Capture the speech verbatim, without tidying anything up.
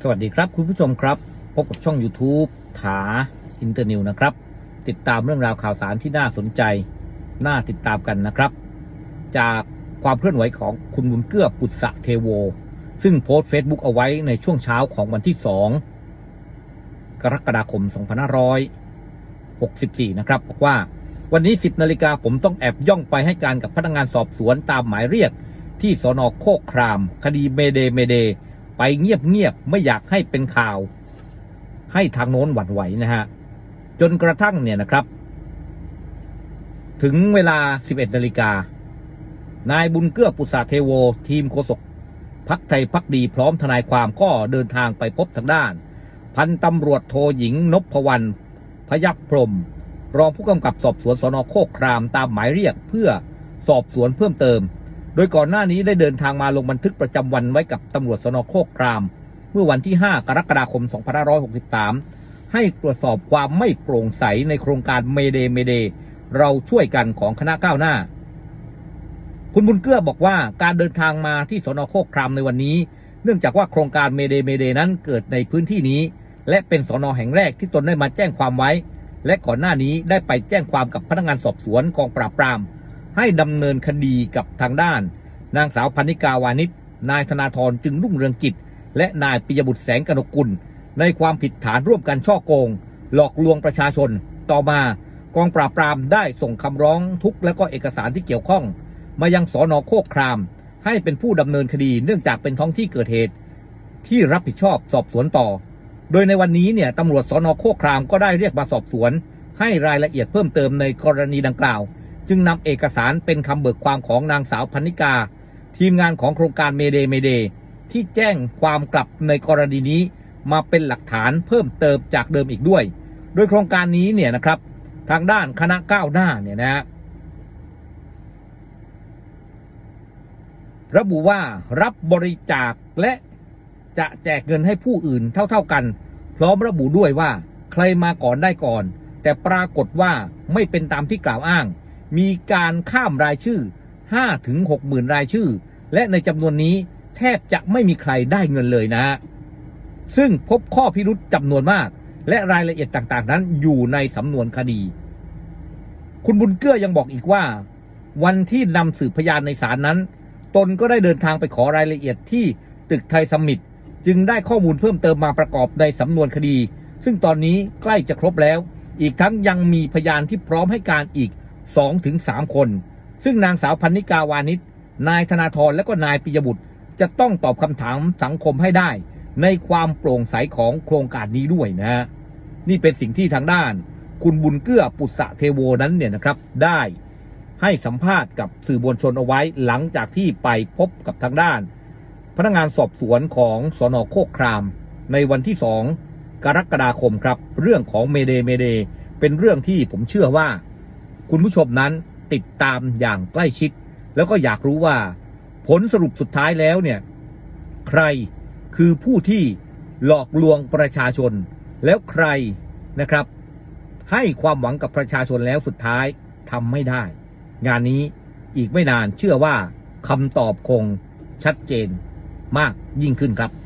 สวัสดีครับคุณผู้ชมครับพบกับช่อง YouTube ถาอินเตอร์นิวนะครับติดตามเรื่องราวข่าวสารที่น่าสนใจน่าติดตามกันนะครับจากความเคลื่อนไหวของคุณบุญเกื้อปุษสะเทโวซึ่งโพสต์ Facebook เอาไว้ในช่วงเช้าของวันที่สองกรกฎาคมสองพันห้าร้อยหกสิบสี่นะครับบอกว่าวันนี้สิบนาฬิกาผมต้องแอบย่องไปให้การกับพนักงานสอบสวนตามหมายเรียกที่สน.โคกครามคดีเมเดเมเดไปเงียบๆไม่อยากให้เป็นข่าวให้ทางโน้นหวั่นไหวนะฮะจนกระทั่งเนี่ยนะครับถึงเวลาสิบเอ็ดนาฬิกานายบุญเกื้อปุษสะเทโวทีมโฆษกพรรคไทยพรรคดีพร้อมทนายความก็เดินทางไปพบทางด้านพันตำรวจโทหญิงนพวรรณพยัคฆ์พรหมรองผู้กำกับสอบสวนสน.โคกครามตามหมายเรียกเพื่อสอบสวนเพิ่มเติมโดยก่อนหน้านี้ได้เดินทางมาลงบันทึกประจำวันไว้กับตำรวจสน.โคกครามเมื่อวันที่ห้ากรกฎาคมสองพันห้าร้อยหกสิบสามให้ตรวจสอบความไม่โปร่งใสในโครงการเมเดเมเดเราช่วยกันของคณะก้าวหน้าคุณบุญเกื้อบอกว่าการเดินทางมาที่สน.โคกครามในวันนี้เนื่องจากว่าโครงการเมเดเมเดนั้นเกิดในพื้นที่นี้และเป็นสน.แห่งแรกที่ตนได้มาแจ้งความไว้และก่อนหน้านี้ได้ไปแจ้งความกับพนักงานสอบสวนกองปราบปรามให้ดำเนินคดีกับทางด้านนางสาวพรรณิกาวานิชนายธนาธรจึงรุ่งเรืองกิจและนายปิยบุตรแสงกนกกุลในความผิดฐานร่วมกันฉ้อโกงหลอกลวงประชาชนต่อมากองปราบปรามได้ส่งคำร้องทุกข์และก็เอกสารที่เกี่ยวข้องมายังสน.โคกครามให้เป็นผู้ดำเนินคดีเนื่องจากเป็นท้องที่เกิดเหตุที่รับผิดชอบสอบสวนต่อโดยในวันนี้เนี่ยตำรวจสน.โคกครามก็ได้เรียกมาสอบสวนให้รายละเอียดเพิ่มเติมในกรณีดังกล่าวจึงนำเอกสารเป็นคำเบิกความของนางสาวพรรณิกาทีมงานของโครงการเมเดเมเดที่แจ้งความกลับในกรณีนี้มาเป็นหลักฐานเพิ่มเติมจากเดิมอีกด้วยโดยโครงการนี้เนี่ยนะครับทางด้านคณะก้าวหน้าเนี่ยนะระบุว่ารับบริจาคและจะแจกเงินให้ผู้อื่นเท่าๆกันพร้อมระบุด้วยว่าใครมาก่อนได้ก่อนแต่ปรากฏว่าไม่เป็นตามที่กล่าวอ้างมีการข้ามรายชื่อ ห้าถึงหกหมื่น รายชื่อและในจำนวนนี้แทบจะไม่มีใครได้เงินเลยนะซึ่งพบข้อพิรุธจำนวนมากและรายละเอียดต่างๆนั้นอยู่ในสำนวนคดีคุณบุญเกื้อยังบอกอีกว่าวันที่นำสืบพยานในศาลนั้นตนก็ได้เดินทางไปขอรายละเอียดที่ตึกไทยสมิตจึงได้ข้อมูลเพิ่มเติมมาประกอบในสำนวนคดีซึ่งตอนนี้ใกล้จะครบแล้วอีกทั้งยังมีพยานที่พร้อมให้การอีก สองถึงสาม คนซึ่งนางสาวพรรณิกาวานิชนายธนาธรและก็นายปิยบุตรจะต้องตอบคำถามสังคมให้ได้ในความโปร่งใสของโครงการนี้ด้วยนะนี่เป็นสิ่งที่ทางด้านคุณบุญเกื้อปุษสะเทโวนั้นเนี่ยนะครับได้ให้สัมภาษณ์กับสื่อมวลชนเอาไว้หลังจากที่ไปพบกับทางด้านพนักงานสอบสวนของสน.โคกครามในวันที่สองกรกฎาคมครับเรื่องของเมเดเมเดเป็นเรื่องที่ผมเชื่อว่าคุณผู้ชมนั้นติดตามอย่างใกล้ชิดแล้วก็อยากรู้ว่าผลสรุปสุดท้ายแล้วเนี่ยใครคือผู้ที่หลอกลวงประชาชนแล้วใครนะครับให้ความหวังกับประชาชนแล้วสุดท้ายทำไม่ได้งานนี้อีกไม่นานเชื่อว่าคำตอบคงชัดเจนมากยิ่งขึ้นครับ